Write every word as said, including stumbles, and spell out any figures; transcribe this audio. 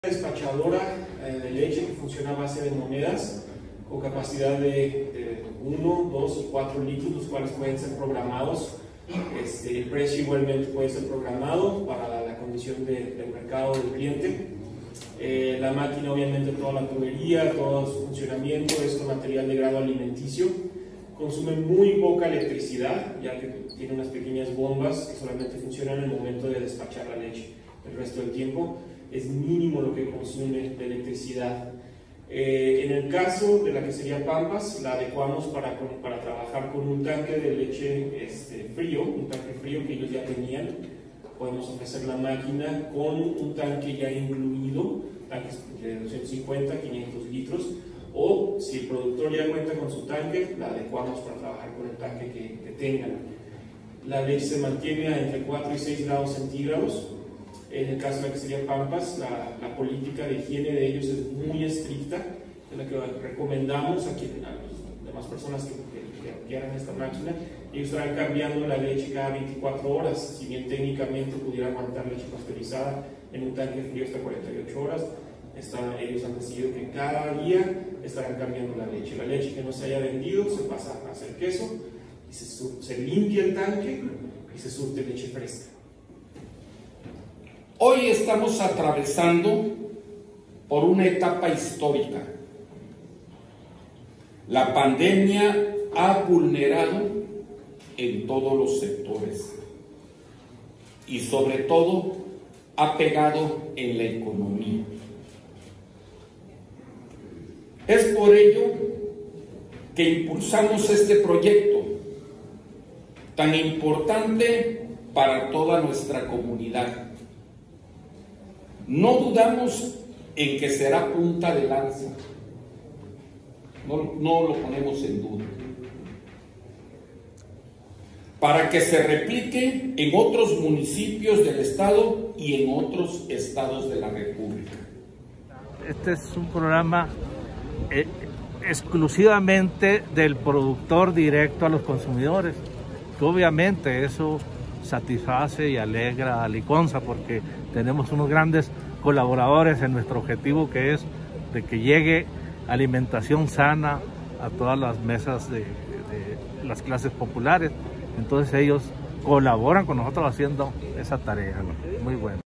Despachadora eh, de leche que funciona a base de monedas con capacidad de uno, dos y cuatro litros, los cuales pueden ser programados. Este, el precio igualmente puede ser programado para la, la condición de, del mercado del cliente. Eh, la máquina, obviamente, toda la tubería, todo su funcionamiento es con material de grado alimenticio. Consume muy poca electricidad, ya que tiene unas pequeñas bombas que solamente funcionan en el momento de despachar la leche. El resto del tiempo es mínimo lo que consume de electricidad. Eh, en el caso de la que sería Pampas, la adecuamos para, para trabajar con un tanque de leche este, frío, un tanque frío que ellos ya tenían. Podemos ofrecer la máquina con un tanque ya incluido, tanques de doscientos cincuenta, quinientos litros, o si el productor ya cuenta con su tanque, la adecuamos para trabajar con el tanque que, que tengan. La leche se mantiene a entre cuatro y seis grados centígrados. En el caso de la que sería Pampas, la, la política de higiene de ellos es muy estricta, es la que recomendamos a, quien, a las demás personas que, que, que quieran esta máquina. Ellos estarán cambiando la leche cada veinticuatro horas, si bien técnicamente pudiera aguantar leche pasteurizada en un tanque frío hasta cuarenta y ocho horas. Están, ellos han decidido que cada día estarán cambiando la leche. La leche que no se haya vendido se pasa a hacer queso, y se, se limpia el tanque y se surte leche fresca. Hoy estamos atravesando por una etapa histórica. La pandemia ha vulnerado en todos los sectores y sobre todo ha pegado en la economía. Es por ello que impulsamos este proyecto tan importante para toda nuestra comunidad. No dudamos en que será punta de lanza, no, no lo ponemos en duda, para que se replique en otros municipios del estado y en otros estados de la República. Este es un programa eh, exclusivamente del productor directo a los consumidores, que obviamente eso satisface y alegra a Liconza porque tenemos unos grandes colaboradores en nuestro objetivo, que es de que llegue alimentación sana a todas las mesas de, de las clases populares. Entonces ellos colaboran con nosotros haciendo esa tarea, ¿no? Muy bueno.